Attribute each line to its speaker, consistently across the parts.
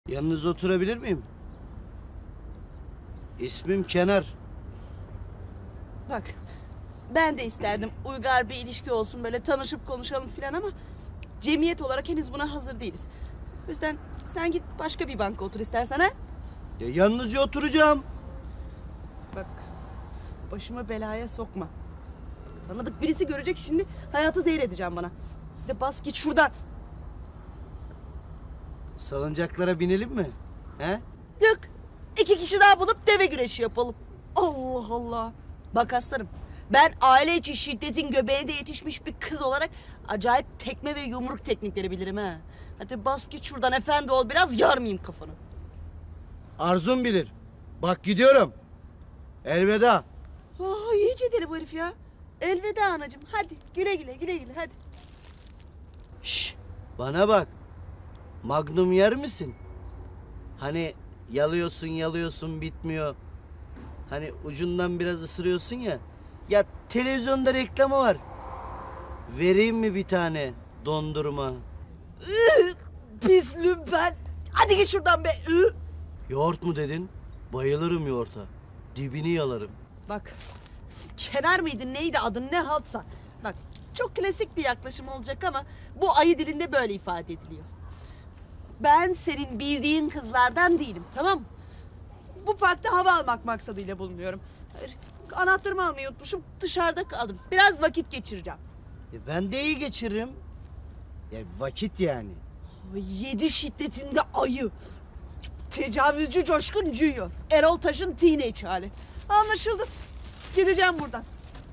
Speaker 1: Yanınıza oturabilir miyim? İsmim Kenar.
Speaker 2: Bak, ben de isterdim uygar bir ilişki olsun, böyle tanışıp konuşalım filan ama cemiyet olarak henüz buna hazır değiliz. O yüzden sen git başka bir banka otur istersen, ha?
Speaker 1: Ya yalnızca oturacağım.
Speaker 2: Bak, başımı belaya sokma. Tanıdık birisi görecek şimdi, hayatı zehir edeceğim bana. Bir de bas git şuradan.
Speaker 1: Salıncaklara binelim mi? He?
Speaker 2: Yok, 2 kişi daha bulup deve güreşi yapalım. Allah Allah. Bak aslanım, ben aile içi şiddetin göbeğinde yetişmiş bir kız olarak acayip tekme ve yumruk teknikleri bilirim ha. Hadi bas git şuradan, efendi ol biraz, yarmayayım kafanı.
Speaker 1: Arzum bilir. Bak gidiyorum. Elveda.
Speaker 2: Oh, iyice deli bu herif ya. Elveda anacığım, hadi güle güle güle güle hadi.
Speaker 1: Şş, bana bak. Magnum yer misin? Hani yalıyorsun bitmiyor. Hani ucundan biraz ısırıyorsun ya. Ya televizyonda reklamı var. Vereyim mi bir tane dondurma?
Speaker 2: Pis lümpen. Hadi git şuradan be.
Speaker 1: Yoğurt mu dedin? Bayılırım yoğurta. Dibini yalarım.
Speaker 2: Bak, Kenar mıydı neydi adın, ne haltsa. Bak, çok klasik bir yaklaşım olacak ama bu ayı dilinde böyle ifade ediliyor. Ben senin bildiğin kızlardan değilim, tamam mı? Bu parkta hava almak maksadıyla bulunuyorum. Hayır, anahtarımı almayı unutmuşum, dışarıda kaldım. Biraz vakit geçireceğim.
Speaker 1: Ben de iyi geçiririm. Ya vakit yani.
Speaker 2: 7 şiddetinde ayı. Tecavüzcü Coşkun Junior. Erol Taş'ın teenage hali. Anlaşıldı. Gideceğim buradan.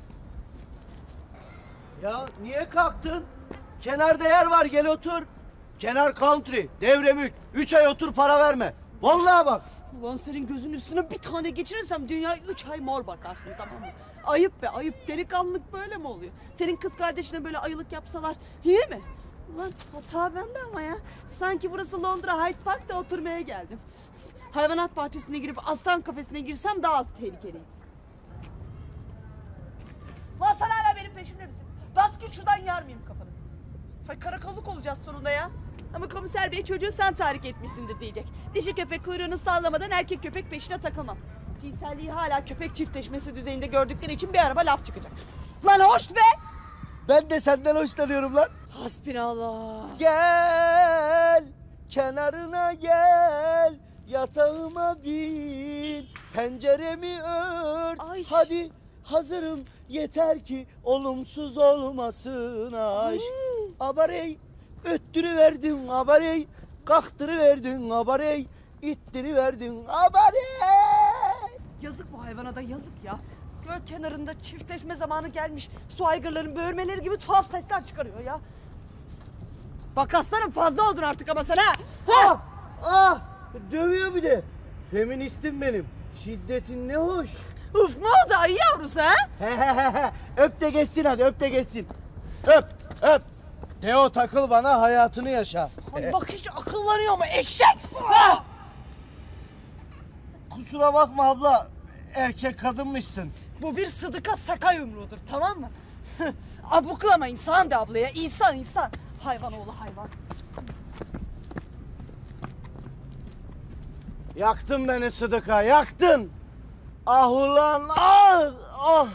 Speaker 1: Ya niye kalktın? Kenarda yer var, gel otur. Kenar country, devremük. 3 ay otur, para verme. Vallahi bak.
Speaker 2: Ulan senin gözün üstüne bir tane geçirirsem dünyaya 3 ay mor bakarsın, tamam mı? Ayıp be ayıp. Delikanlılık böyle mi oluyor? Senin kız kardeşine böyle ayılık yapsalar iyi mi? Ulan hata bende ama ya. Sanki burası Londra Hyde Park'ta oturmaya geldim. Hayvanat bahçesine girip aslan kafesine girsem daha az tehlikeliyim. Lan sen hala benim peşimde misin? Bas git şuradan, yarmayayım kafanı. Hay karakolluk olacağız sonunda ya. Ama komiser bey çocuğu sen tahrik etmişsindir diyecek. Dişi köpek kuyruğunu sallamadan erkek köpek peşine takılmaz. Cinselliği hala köpek çiftleşmesi düzeyinde gördükleri için bir araba laf çıkacak. Lan hoş be!
Speaker 1: Ben de senden hoşlanıyorum lan.
Speaker 2: Hasbinallah.
Speaker 1: Gel, kenarına gel. Yatağıma bin, penceremi ört.
Speaker 2: Ay.
Speaker 1: Hadi hazırım, yeter ki olumsuz olmasın aşk. Abarey, öttürüverdin abarey. Kalktırıverdin abarey. İttiriverdin abarey.
Speaker 2: Yazık bu hayvana da, yazık ya. Göl kenarında çiftleşme zamanı gelmiş. Su aygırların böğürmeleri gibi tuhaf sesler çıkarıyor ya. Bak aslanım, fazla oldun artık ama sen ha.
Speaker 1: Ah! Ah! Dövüyor bir de. Feministim benim. Şiddetin ne hoş.
Speaker 2: Uf, ne oldu ayı yavrusu ha?
Speaker 1: Öp de geçsin hadi, öp de geçsin. Öp, öp. Teo takıl bana, hayatını yaşa.
Speaker 2: Ay bak, hiç akıllanıyor mu eşek? Ha!
Speaker 1: Kusura bakma abla, erkek kadınmışsın.
Speaker 2: Bu bir sıdıka saka yumruğudur, tamam mı? Abuklama, insan de ablaya, insan. Hayvan oğlu hayvan.
Speaker 1: Yaktın beni Sıdıka, yaktın. Ah ulan, ah, ah.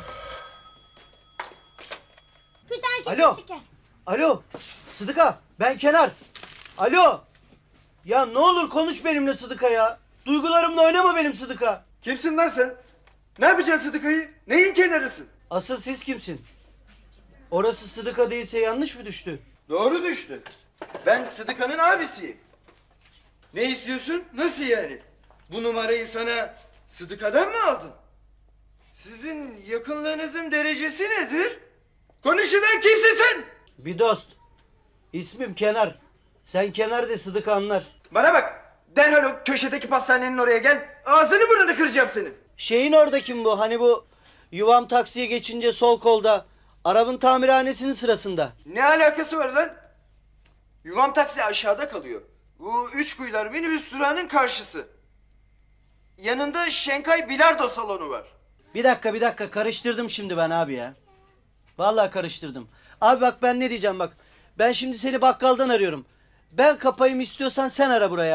Speaker 3: Bir tane
Speaker 1: Alo.
Speaker 3: şeker.
Speaker 1: Alo, Sıdıka, ben Kenar. Alo. Ya ne olur konuş benimle Sıdıka ya. Duygularımla oynama benim Sıdıka.
Speaker 4: Kimsin lan sen? Ne yapacaksın Sıdıka'yı? Neyin kenarısın?
Speaker 1: Asıl siz kimsin? Orası Sıdıka değilse yanlış mı düştü?
Speaker 4: Doğru düştü. Ben Sıdıka'nın abisiyim. Ne istiyorsun? Nasıl yani? Bu numarayı sana Sıdıka'dan mı aldın? Sizin yakınlığınızın derecesi nedir? Konuşulan kimsin sen?
Speaker 1: Bir dost. İsmim Kenar. Sen Kenar de Sıdıka anlar.
Speaker 4: Bana bak. Derhal o köşedeki pastanenin oraya gel. Ağzını burnunu kıracağım senin.
Speaker 1: Şeyin orada kim bu? Hani bu yuvam taksiye geçince sol kolda. Arabın tamirhanesinin sırasında.
Speaker 4: Ne alakası var lan? Yuvam taksi aşağıda kalıyor. Bu üç kuyular minibüs durağının karşısı. Yanında Şenkay bilardo salonu var.
Speaker 1: Bir dakika karıştırdım şimdi ben abi ya. Vallahi karıştırdım. Abi bak ben ne diyeceğim bak. Ben şimdi seni bakkaldan arıyorum. Ben kapayım, istiyorsan sen ara buraya abi.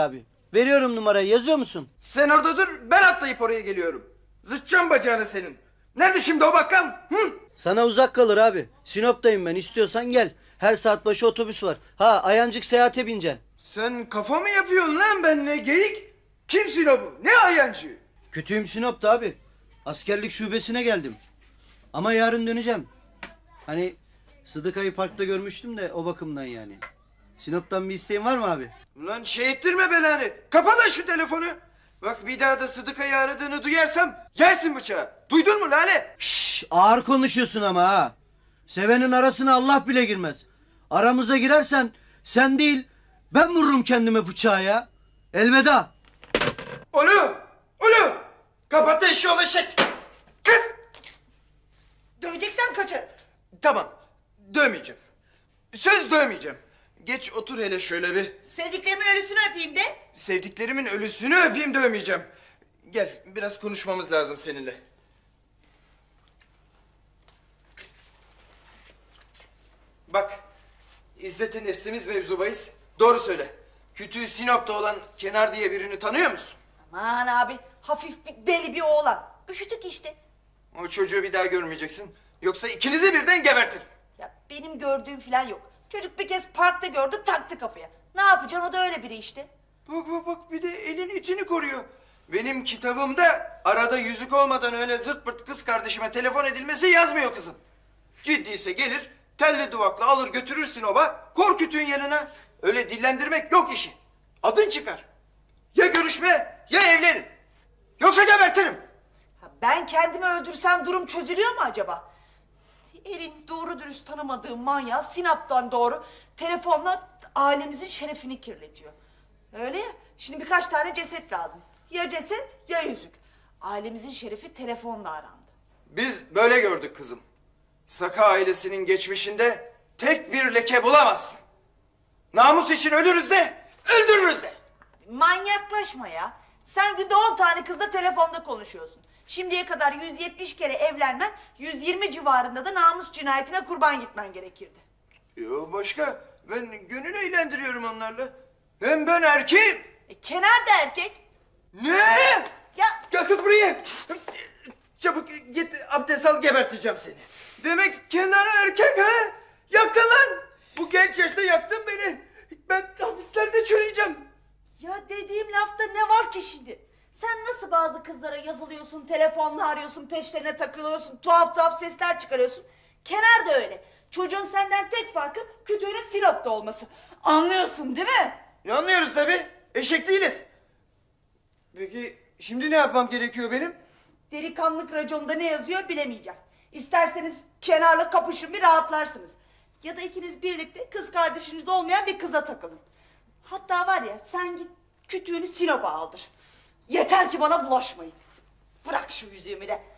Speaker 1: Veriyorum numarayı, yazıyor musun?
Speaker 4: Sen orada dur, ben atlayıp oraya geliyorum. Zıtacağım bacağını senin. Nerede şimdi o bakkal? Hı?
Speaker 1: Sana uzak kalır abi. Sinop'tayım ben, istiyorsan gel. Her saat başı otobüs var. Ha, Ayancık Seyahat'e bineceksin.
Speaker 4: Sen kafa mı yapıyorsun lan benimle geyik? Kimsin o bu? Ne ayancı?
Speaker 1: Kötüyüm Sinop'ta abi. Askerlik şubesine geldim. Ama yarın döneceğim. Hani Sıdıka'yı parkta görmüştüm de o bakımdan yani. Sinop'tan bir isteğin var mı abi?
Speaker 4: Ulan şey ettirme belanı. Kapa lan şu telefonu. Bak bir daha da Sıdıka'yı aradığını duyarsam yersin bıçağı. Duydun mu Lale?
Speaker 1: Şşş, ağır konuşuyorsun ama ha. Sevenin arasına Allah bile girmez. Aramıza girersen sen değil ben vururum kendime bıçağı ya. Elveda.
Speaker 4: Ulu! Ulu! Kapat eşşoğlu eşek! Kız!
Speaker 2: Döveceksen kaçar.
Speaker 4: Tamam. Dövmeyeceğim. Söz dövmeyeceğim. Geç otur hele şöyle bir.
Speaker 2: Sevdiklerimin ölüsünü öpeyim de.
Speaker 4: Sevdiklerimin ölüsünü öpeyim dövmeyeceğim. Gel biraz konuşmamız lazım seninle. Bak. İzzet-i nefsimiz mevzu bahis. Doğru söyle. Kütüğü Sinop'ta olan Kenar diye birini tanıyor musun?
Speaker 2: Aman abi, hafif bir deli bir oğlan. Üşütük işte.
Speaker 4: O çocuğu bir daha görmeyeceksin. Yoksa ikinizi birden gebertirim.
Speaker 2: Ya benim gördüğüm falan yok. Çocuk bir kez parkta gördü, taktı kafaya. Ne yapacaksın, o da öyle biri işte.
Speaker 4: Bak bir de elin itini koruyor. Benim kitabımda arada yüzük olmadan öyle zırt pırt kız kardeşime telefon edilmesi yazmıyor kızım. Ciddiyse gelir telli duvakla alır götürürsün oba kor kütüğün yanına. Öyle dillendirmek yok işi. Adın çıkar. Ya görüşme ya evlenin. Yoksa gebertirim.
Speaker 2: Ha, ben kendimi öldürsem durum çözülüyor mu acaba? Elin doğru dürüst tanımadığım manyağı Sinop'tan doğru telefonla ailemizin şerefini kirletiyor. Öyle ya, şimdi birkaç tane ceset lazım. Ya ceset ya yüzük. Ailemizin şerefi telefonla arandı.
Speaker 4: Biz böyle gördük kızım. Saka ailesinin geçmişinde tek bir leke bulamazsın. Namus için ölürüz de öldürürüz de.
Speaker 2: Manyaklaşma ya. Sen günde 10 tane kızla telefonda konuşuyorsun. Şimdiye kadar 170 kere evlenmen, 120 civarında da namus cinayetine kurban gitmen gerekirdi.
Speaker 4: Yo başka. Ben gönül eğlendiriyorum onlarla. Hem ben erkeğim.
Speaker 2: Kenar da erkek.
Speaker 4: Ne?
Speaker 2: Ya
Speaker 4: Gel kız buraya. Çabuk git abdest al geberteceğim seni. Demek Kenar erkek ha? Yaktın lan. Bu genç yaşta yaktın beni. Ben hapislerde çürüyeceğim.
Speaker 2: Ya dediğim lafta ne var ki şimdi? Sen nasıl bazı kızlara yazılıyorsun, telefonla arıyorsun, peşlerine takılıyorsun, tuhaf tuhaf sesler çıkarıyorsun. Kenar da öyle. Çocuğun senden tek farkı kütüğünün Sinop'ta olması. Anlıyorsun değil mi?
Speaker 4: Anlıyoruz tabii. Eşek değiliz. Peki şimdi ne yapmam gerekiyor benim?
Speaker 2: Delikanlık raconunda ne yazıyor bilemeyeceğim. İsterseniz Kenar'la kapışın, bir rahatlarsınız. Ya da ikiniz birlikte kız kardeşiniz olmayan bir kıza takılın. Hatta var ya, sen git kütüğünü Sinop'a aldır. Yeter ki bana bulaşmayın. Bırak şu yüzüğümü de.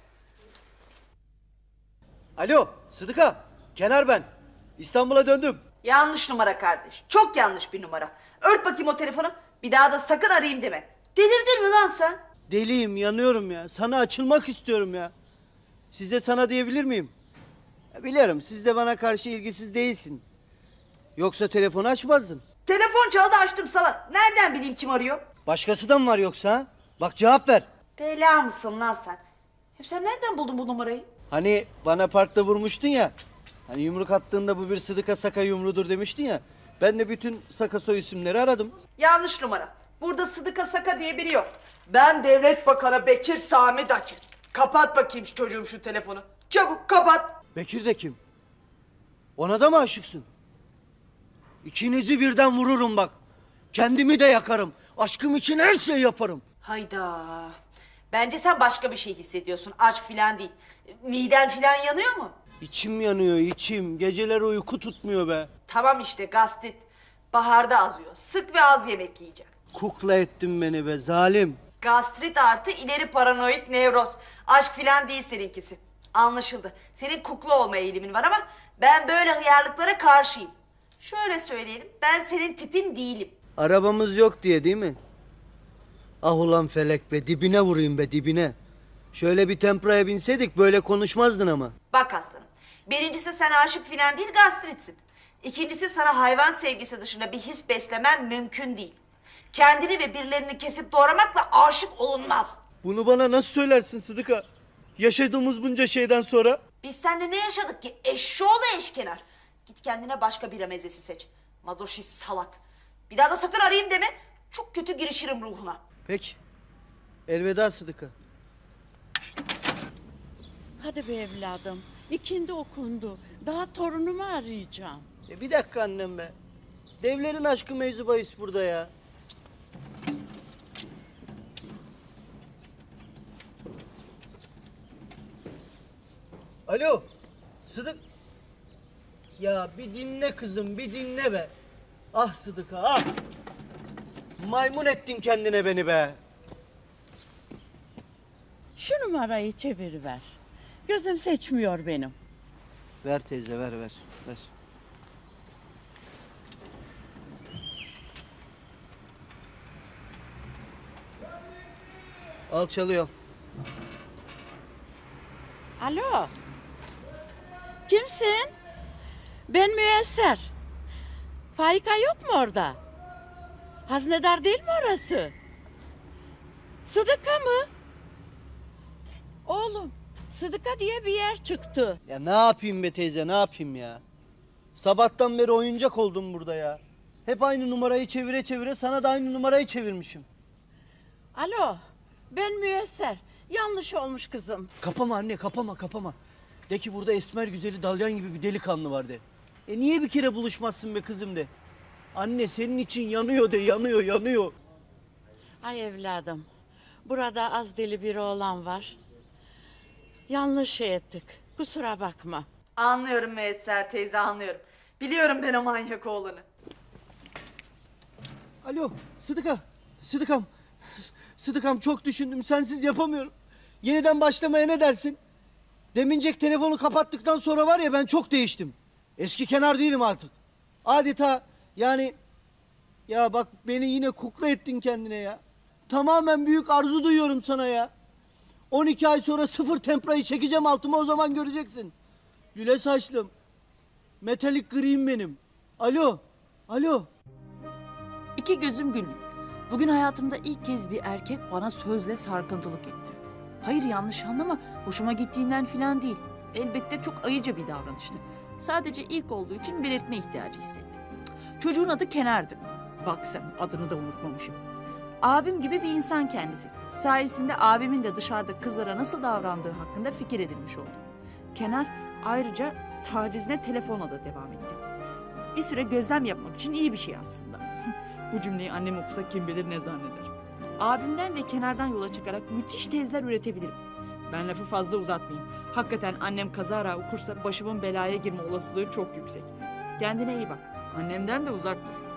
Speaker 1: Alo Sıdıka, Kenar ben. İstanbul'a döndüm.
Speaker 2: Yanlış numara kardeş. Çok yanlış bir numara. Ört bakayım o telefonu. Bir daha da sakın arayayım deme. Delirdin mi lan sen?
Speaker 1: Deliyim, yanıyorum ya. Sana açılmak istiyorum ya. Size sana diyebilir miyim? Ya biliyorum, siz de bana karşı ilgisiz değilsin. Yoksa telefonu açmazdın.
Speaker 2: Telefon çaldı, açtım salak. Nereden bileyim kim arıyor?
Speaker 1: Başkası da mı var yoksa ha? Bak cevap ver.
Speaker 2: Bela mısın lan sen? Hep sen nereden buldun bu numarayı?
Speaker 1: Hani bana parkta vurmuştun ya. Hani yumruk attığında bu bir Sıdıka Saka yumrudur demiştin ya. Ben de bütün Saka soy isimleri aradım.
Speaker 2: Yanlış numara. Burada Sıdıka Saka diye biri yok. Ben Devlet Bakanı Bekir Sami Daçer. Kapat bakayım çocuğum şu telefonu. Çabuk kapat.
Speaker 1: Bekir de kim? Ona da mı aşıksın? İkinizi birden vururum bak. Kendimi de yakarım. Aşkım için her şeyi yaparım.
Speaker 2: Hayda. Bence sen başka bir şey hissediyorsun. Aşk filan değil. Miden filan yanıyor mu?
Speaker 1: İçim yanıyor içim. Geceler uyku tutmuyor be.
Speaker 2: Tamam işte, gastrit. Baharda azıyor. Sık ve az yemek yiyeceksin.
Speaker 1: Kukla ettin beni be zalim.
Speaker 2: Gastrit artı ileri paranoid nevroz. Aşk filan değil seninkisi. Anlaşıldı. Senin kukla olma eğilimin var ama ben böyle hıyarlıklara karşıyım. Şöyle söyleyelim, ben senin tipin değilim.
Speaker 1: Arabamız yok diye değil mi? Ah ulan felek be, dibine vurayım be, dibine. Şöyle bir tempraya binseydik böyle konuşmazdın ama.
Speaker 2: Bak aslanım, birincisi sen aşık filan değil, gastritsin. İkincisi sana hayvan sevgisi dışında bir his beslemen mümkün değil. Kendini ve birilerini kesip doğramakla aşık olunmaz.
Speaker 1: Bunu bana nasıl söylersin Sıdıka? Yaşadığımız bunca şeyden sonra.
Speaker 2: Biz seninle ne yaşadık ki? Eşşoğlu eşkenar. Git kendine başka bir mezesi seç. Mazoşist salak. Bir daha da sakın arayayım deme. Çok kötü girişirim ruhuna.
Speaker 1: Peki. Elveda Sıdıka.
Speaker 3: Hadi be evladım. İkindi okundu. Daha torunumu arayacağım.
Speaker 1: Bir dakika annem be. Devlerin aşkı mevzu bahis burada ya. Alo. Sıdık. Ya bir dinle kızım, bir dinle be. Ah Sıdıka, ah. Maymun ettin kendine beni be.
Speaker 3: Şu numarayı çeviriver. Gözüm seçmiyor benim.
Speaker 1: Ver teyze, ver, ver, ver. Al çalıyor.
Speaker 3: Alo. Kimsin? Ben Müyesser. Faika yok mu orada? Haznedar değil mi orası? Sıdıka mı? Oğlum, Sıdıka diye bir yer çıktı.
Speaker 1: Ya ne yapayım be teyze, ne yapayım ya? Sabahtan beri oyuncak oldum burada ya. Hep aynı numarayı çevire çevire sana da aynı numarayı çevirmişim.
Speaker 3: Alo, ben Müyesser. Yanlış olmuş kızım.
Speaker 1: Kapama anne, kapama, kapama. De ki burada esmer güzeli dalyan gibi bir delikanlı var de. Niye bir kere buluşmazsın be kızım de. Anne senin için yanıyor de, yanıyor, yanıyor.
Speaker 3: Ay evladım, burada az deli bir oğlan var. Yanlış şey ettik, kusura bakma.
Speaker 2: Anlıyorum Müyesser teyze, anlıyorum. Biliyorum ben o manyak oğlanı.
Speaker 1: Alo, Sıdıka, Sıdıkam. Sıdıkam çok düşündüm, sensiz yapamıyorum. Yeniden başlamaya ne dersin? Demincek telefonu kapattıktan sonra var ya ben çok değiştim. Eski Kenar değilim artık. Adeta yani ya bak beni yine kukla ettin kendine ya. Tamamen büyük arzu duyuyorum sana ya. 12 ay sonra sıfır temprayı çekeceğim altıma o zaman göreceksin. Lüle saçlım. Metalik griyim benim. Alo. Alo.
Speaker 5: İki gözüm gülüm. Bugün hayatımda ilk kez bir erkek bana sözle sarkıntılık etti. Hayır yanlış anlama, hoşuma gittiğinden falan değil. Elbette çok ayıca bir davranıştı. Sadece ilk olduğu için belirtme ihtiyacı hissettim. Çocuğun adı Kenar'dı. Bak sen, adını da unutmamışım. Abim gibi bir insan kendisi. Sayesinde abimin de dışarıda kızlara nasıl davrandığı hakkında fikir edinmiş oldu. Kenar ayrıca tacizine telefonla da devam etti. Bir süre gözlem yapmak için iyi bir şey aslında. Bu cümleyi annem okusa kim bilir ne zanneder. Abimden ve Kenar'dan yola çıkarak müthiş tezler üretebilirim. Ben lafı fazla uzatmayayım. Hakikaten annem kazara okursa başımın belaya girme olasılığı çok yüksek. Kendine iyi bak. Annemden de uzak dur.